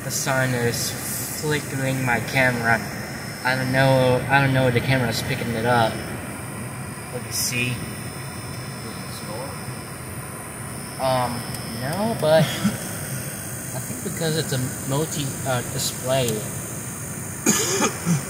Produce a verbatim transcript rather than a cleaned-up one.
the sun is flickering my camera. I don't know. I don't know if the camera's picking it up. Let me see. Um, no, but I think because it's a multi uh, display.